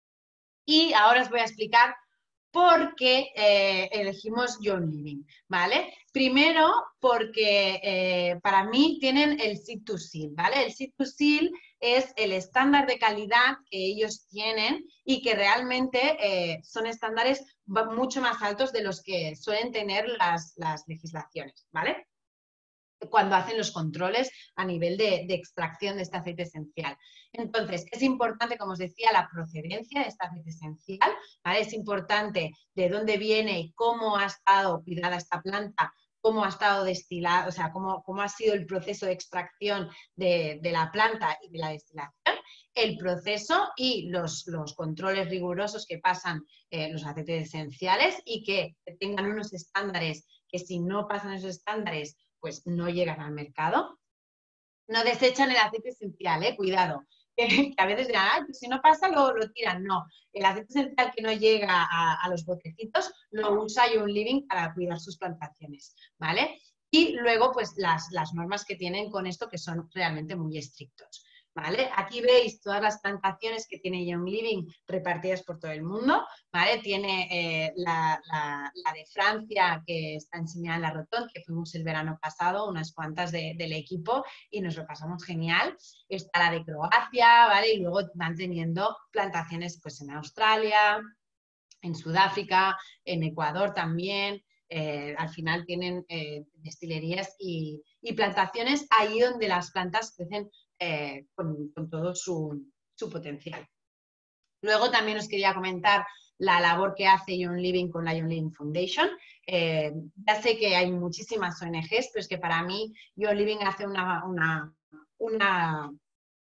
S1: Y ahora os voy a explicar por qué eh, elegimos Young Living, ¿vale? Primero, porque eh, para mí tienen el Seed to Seal, ¿vale? El Seed to Seal es el estándar de calidad que ellos tienen y que realmente eh, son estándares mucho más altos de los que suelen tener las, las legislaciones, ¿vale? Cuando hacen los controles a nivel de, de extracción de este aceite esencial. Entonces, es importante, como os decía, la procedencia de este aceite esencial, ¿vale? Es importante de dónde viene y cómo ha estado cuidada esta planta, cómo ha estado destilada, o sea, cómo, cómo ha sido el proceso de extracción de, de la planta y de la destilación, el proceso y los, los controles rigurosos que pasan eh, los aceites esenciales y que tengan unos estándares que si no pasan esos estándares pues no llegan al mercado. No desechan el aceite esencial, ¿eh? Cuidado, que a veces dirán, ay, pues si no pasa lo, lo tiran. No, el aceite esencial que no llega a, a los botecitos lo usa Young Living para cuidar sus plantaciones, ¿vale? Y luego, pues las, las normas que tienen con esto que son realmente muy estrictos, ¿vale? Aquí veis todas las plantaciones que tiene Young Living repartidas por todo el mundo, ¿vale? Tiene eh, la, la, la de Francia que está enseñada en la Rotonde, que fuimos el verano pasado, unas cuantas de, del equipo y nos lo pasamos genial. Está la de Croacia, ¿vale? Y luego van teniendo plantaciones pues en Australia, en Sudáfrica, en Ecuador también. Eh, al final tienen eh, destilerías y, y plantaciones ahí donde las plantas crecen eh, con, con todo su, su potencial. Luego también os quería comentar la labor que hace Young Living con la Young Living Foundation. Eh, ya sé que hay muchísimas O N Ges, pero es que para mí Young Living hace una, una, una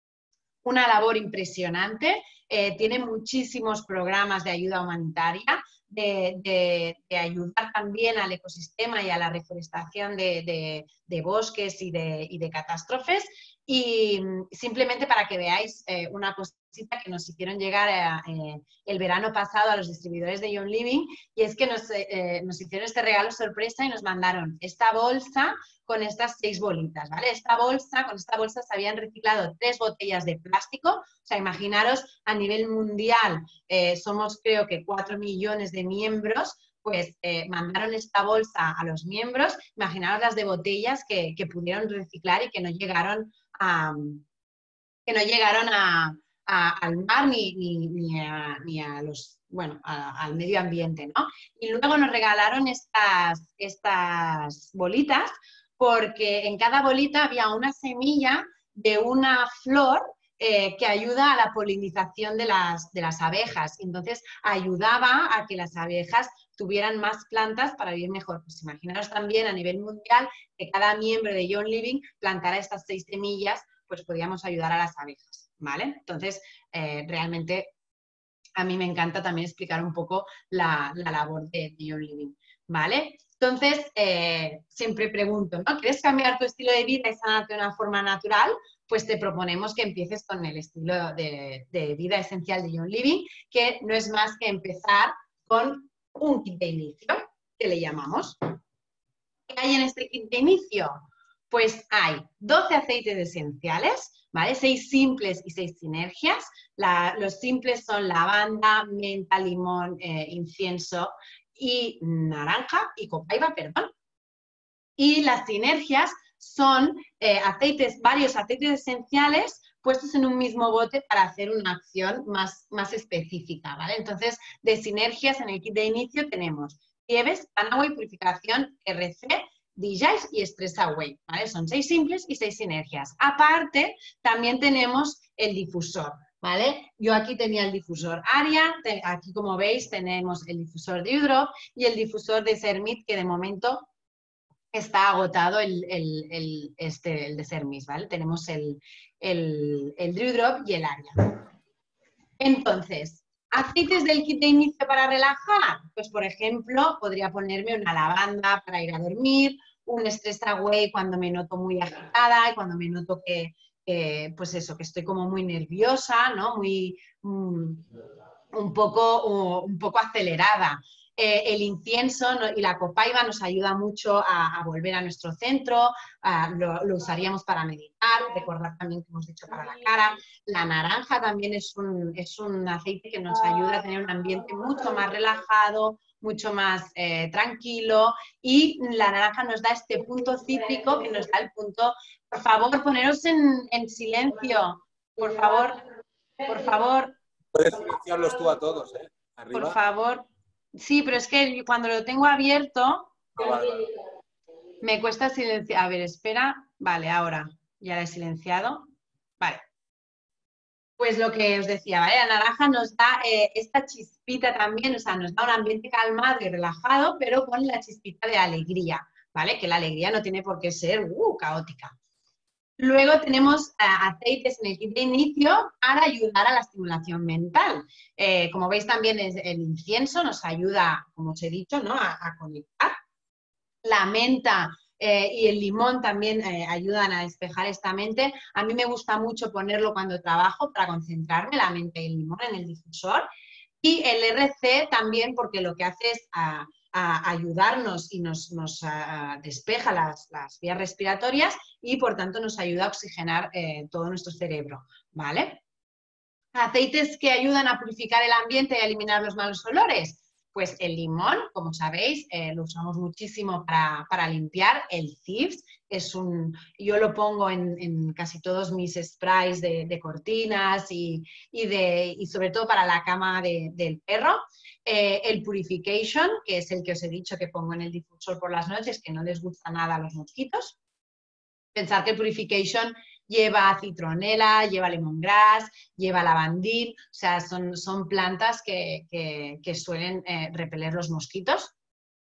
S1: una labor impresionante, eh, tiene muchísimos programas de ayuda humanitaria, de, de, de ayudar también al ecosistema y a la reforestación de, de, de bosques y de, y de catástrofes. Y simplemente para que veáis eh, una cosita que nos hicieron llegar a, eh, el verano pasado a los distribuidores de Young Living, y es que nos, eh, nos hicieron este regalo sorpresa y nos mandaron esta bolsa con estas seis bolitas, ¿vale? Esta bolsa, con esta bolsa se habían reciclado tres botellas de plástico, o sea, imaginaros, a nivel mundial eh, somos creo que cuatro millones de miembros, pues eh, mandaron esta bolsa a los miembros, imaginaros las de botellas que, que pudieron reciclar y que no llegaron a, que no llegaron a, a, al mar ni, ni, ni, a, ni a los, bueno, a, al medio ambiente, ¿no? Y luego nos regalaron estas, estas bolitas, porque en cada bolita había una semilla de una flor eh, que ayuda a la polinización de las, de las abejas. Entonces ayudaba a que las abejas tuvieran más plantas para vivir mejor. Pues imaginaros también a nivel mundial que cada miembro de Young Living plantara estas seis semillas, pues podíamos ayudar a las abejas, ¿vale? Entonces, eh, realmente a mí me encanta también explicar un poco la, la labor de, de Young Living, ¿vale? Entonces, eh, siempre pregunto, ¿no? ¿Quieres cambiar tu estilo de vida y sanarte de una forma natural? Pues te proponemos que empieces con el estilo de, de vida esencial de Young Living, que no es más que empezar con un kit de inicio, que le llamamos. ¿Qué hay en este kit de inicio? Pues hay doce aceites esenciales, ¿vale? seis simples y seis sinergias. La, los simples son lavanda, menta, limón, eh, incienso y naranja, y copaiba, perdón. Y las sinergias son eh, aceites, varios aceites esenciales puestos en un mismo bote para hacer una acción más, más específica, ¿vale? Entonces, de sinergias en el kit de inicio tenemos Cieves, Panaway, Purificación, R C, D J y Stress Away, ¿vale? Son seis simples y seis sinergias. Aparte, también tenemos el difusor, ¿vale? Yo aquí tenía el difusor Aria, te, aquí como veis tenemos el difusor de Udrop y el difusor de Sermit, que de momento está agotado el, el, el, este, el de Sermis, ¿vale? Tenemos el, el, el Dewdrop y el Aria. Entonces, aceites del kit de inicio para relajar. Pues, por ejemplo, podría ponerme una lavanda para ir a dormir, un Stress Away cuando me noto muy agitada y cuando me noto que, eh, pues eso, que estoy como muy nerviosa, ¿no? Muy, um, un, poco, un poco acelerada. Eh, el incienso no, y la copaiba nos ayuda mucho a, a volver a nuestro centro, a, lo, lo usaríamos para meditar, recordar también que hemos dicho para la cara. La naranja también es un, es un aceite que nos ayuda a tener un ambiente mucho más relajado, mucho más eh, tranquilo, y la naranja nos da este punto cítrico que nos da el punto... Por favor, poneros en, en silencio, por favor, por favor.
S2: Puedes silenciarlos tú a todos, ¿eh? Arriba.
S1: Por favor. Sí, pero es que cuando lo tengo abierto,
S2: Ah, vale, vale.
S1: me cuesta silenciar. A ver, espera. Vale, ahora ya la he silenciado. Vale. Pues lo que os decía, ¿vale? La naranja nos da eh, esta chispita también, o sea, nos da un ambiente calmado y relajado, pero con la chispita de alegría, ¿vale? Que la alegría no tiene por qué ser uh, caótica. Luego tenemos uh, aceites en el kit de inicio para ayudar a la estimulación mental. Eh, como veis también es, el incienso nos ayuda, como os he dicho, ¿no? a, a conectar. La menta eh, y el limón también eh, ayudan a despejar esta mente. A mí me gusta mucho ponerlo cuando trabajo para concentrarme, la menta y el limón en el difusor. Y el R C también, porque lo que hace es a, a ayudarnos y nos, nos a, despeja las, las vías respiratorias y por tanto nos ayuda a oxigenar eh, todo nuestro cerebro, ¿vale? Aceites que ayudan a purificar el ambiente y a eliminar los malos olores. Pues el limón, como sabéis, eh, lo usamos muchísimo para, para limpiar. El Thieves es un, yo lo pongo en, en casi todos mis sprays de, de cortinas y, y, de, y sobre todo para la cama de, del perro. Eh, el Purification, que es el que os he dicho que pongo en el difusor por las noches, que no les gusta nada a los mosquitos. Pensar que el Purification lleva citronela, lleva lemongrass, lleva lavandil, o sea, son, son plantas que, que, que suelen eh, repeler los mosquitos.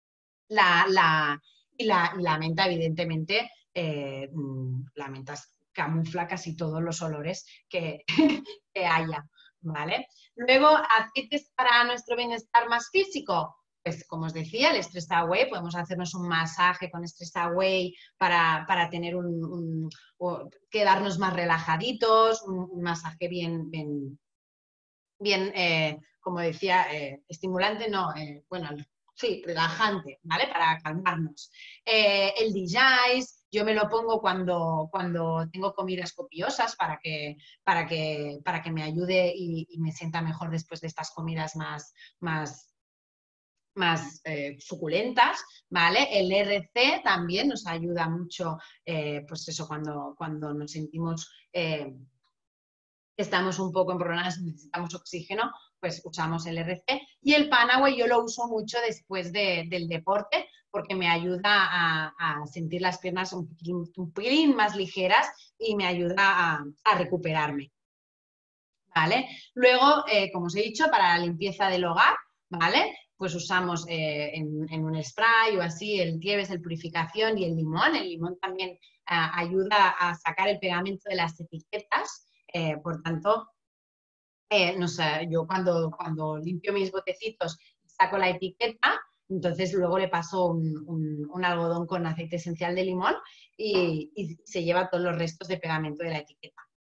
S1: La, la, y, la, y la menta, evidentemente, eh, la menta es camufla casi todos los olores que, que haya, ¿vale? Luego, aceites para nuestro bienestar más físico. Pues como os decía, el Stress Away, podemos hacernos un masaje con Stress Away para, para tener un, un, un, quedarnos más relajaditos, un, un masaje bien, bien, bien eh, como decía, eh, estimulante, no, eh, bueno, sí, relajante, ¿vale? Para calmarnos. Eh, el D-Jice, yo me lo pongo cuando, cuando tengo comidas copiosas para que, para que, para que me ayude y, y me sienta mejor después de estas comidas más, más más eh, suculentas, ¿vale? El R C también nos ayuda mucho, eh, pues eso, cuando, cuando nos sentimos eh, estamos un poco en problemas, necesitamos oxígeno, pues usamos el R C. Y el Panaway yo lo uso mucho después de, del deporte porque me ayuda a, a sentir las piernas un pelín, un pelín más ligeras y me ayuda a, a recuperarme, ¿vale? Luego, eh, como os he dicho, para la limpieza del hogar, ¿vale? Pues usamos eh, en, en un spray o así el Tieves, el Purificación y el limón. El limón también eh, ayuda a sacar el pegamento de las etiquetas, eh, por tanto, eh, no sé, yo cuando, cuando limpio mis botecitos saco la etiqueta, entonces luego le paso un, un, un algodón con aceite esencial de limón y, y se lleva todos los restos de pegamento de la etiqueta.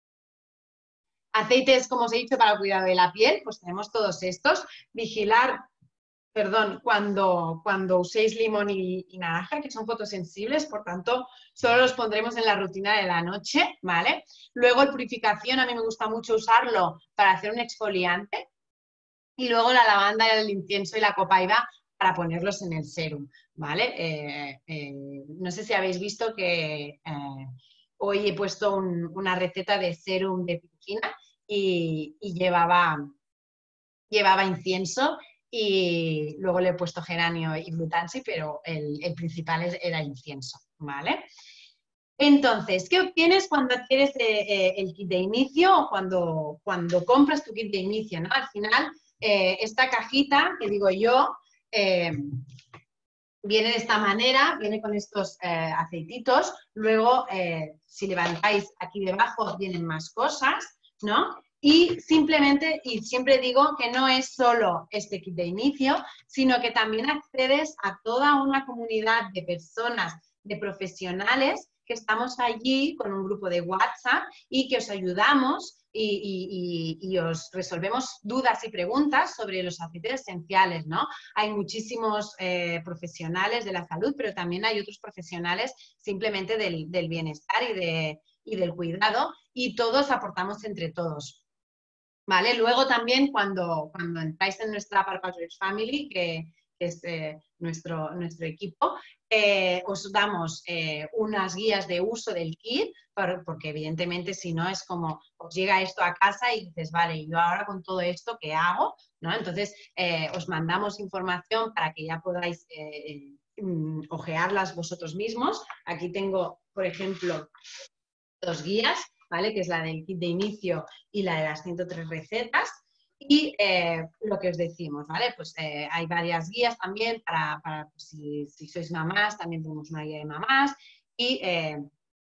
S1: Aceites, como os he dicho, para el cuidado de la piel, pues tenemos todos estos. Vigilar, perdón, cuando, cuando uséis limón y, y naranja, que son fotosensibles, por tanto, solo los pondremos en la rutina de la noche, ¿vale? Luego el Purificación, a mí me gusta mucho usarlo para hacer un exfoliante. Y luego la lavanda, el incienso y la copaiba para ponerlos en el serum, ¿vale? Eh, eh, no sé si habéis visto que eh, hoy he puesto un, una receta de serum de piscina y, y llevaba, llevaba incienso y luego le he puesto geranio y glutansi, pero el, el principal era incienso, ¿vale? Entonces, ¿qué obtienes cuando adquieres eh, eh, el kit de inicio o cuando, cuando compras tu kit de inicio, ¿no? Al final, eh, esta cajita, que digo yo, eh, viene de esta manera, viene con estos eh, aceititos, luego eh, si levantáis aquí debajo vienen más cosas, ¿no? Y simplemente, y siempre digo que no es solo este kit de inicio, sino que también accedes a toda una comunidad de personas, de profesionales, que estamos allí con un grupo de WhatsApp y que os ayudamos y, y, y, y os resolvemos dudas y preguntas sobre los aceites esenciales, ¿no? Hay muchísimos eh, profesionales de la salud, pero también hay otros profesionales simplemente del, del bienestar y, de, y del cuidado, y todos aportamos entre todos. ¿Vale? Luego también cuando, cuando entráis en nuestra Parpatures Family, que, que es eh, nuestro, nuestro equipo, eh, os damos eh, unas guías de uso del kit, por, porque evidentemente si no es como os llega esto a casa y dices, vale, yo ahora con todo esto, ¿qué hago? ¿No? Entonces eh, os mandamos información para que ya podáis eh, mm, ojearlas vosotros mismos. Aquí tengo, por ejemplo, dos guías, ¿vale? Que es la del kit de inicio y la de las ciento tres recetas. Y eh, lo que os decimos, ¿vale? Pues eh, hay varias guías también para, para pues, si, si sois mamás, también tenemos una guía de mamás y eh,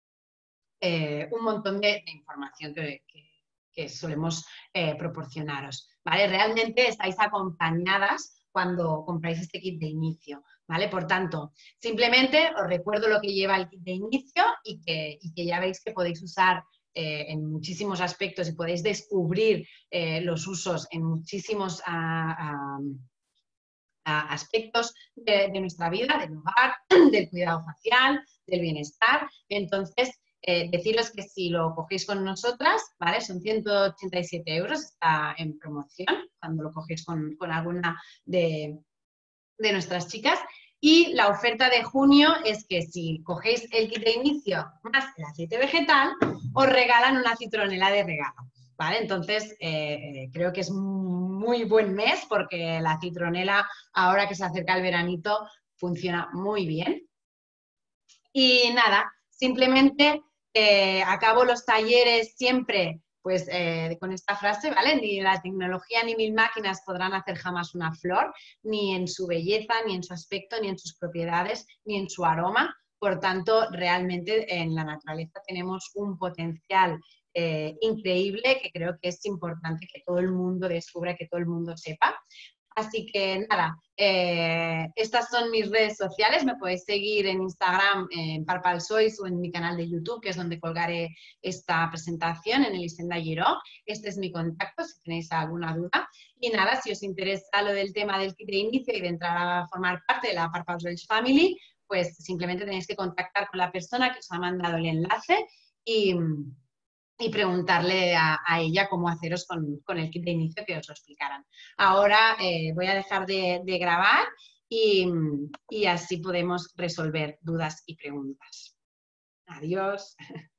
S1: eh, un montón de, de información que, que, que solemos eh, proporcionaros, ¿vale? Realmente estáis acompañadas cuando compráis este kit de inicio, ¿vale? Por tanto, simplemente os recuerdo lo que lleva el kit de inicio y que, y que ya veis que podéis usar eh, en muchísimos aspectos y podéis descubrir eh, los usos en muchísimos a, a, a aspectos de, de nuestra vida, del hogar, del cuidado facial, del bienestar. Entonces, Eh, deciros que si lo cogéis con nosotras, ¿vale? Son ciento ochenta y siete euros, está en promoción cuando lo cogéis con, con alguna de, de nuestras chicas. Y la oferta de junio es que si cogéis el kit de inicio más el aceite vegetal, os regalan una citronela de regalo, ¿vale? Entonces, eh, creo que es muy buen mes porque la citronela, ahora que se acerca el veranito, funciona muy bien. Y nada, simplemente eh, acabo los talleres siempre pues eh, con esta frase, ¿vale? Ni la tecnología ni mil máquinas podrán hacer jamás una flor, ni en su belleza, ni en su aspecto, ni en sus propiedades, ni en su aroma, Por tanto, realmente en la naturaleza tenemos un potencial eh, increíble que creo que es importante que todo el mundo descubra, que todo el mundo sepa. Así que nada, eh, estas son mis redes sociales. Me podéis seguir en Instagram, en Parpalsois, o en mi canal de YouTube, que es donde colgaré esta presentación, en Elisenda Giró. Este es mi contacto si tenéis alguna duda. Y nada, si os interesa lo del tema del kit de inicio y de entrar a formar parte de la Parpalsois Family, pues simplemente tenéis que contactar con la persona que os ha mandado el enlace y... y preguntarle a, a ella cómo haceros con, con el kit de inicio, que os lo explicaran. Ahora eh, voy a dejar de, de grabar y, y así podemos resolver dudas y preguntas. Adiós.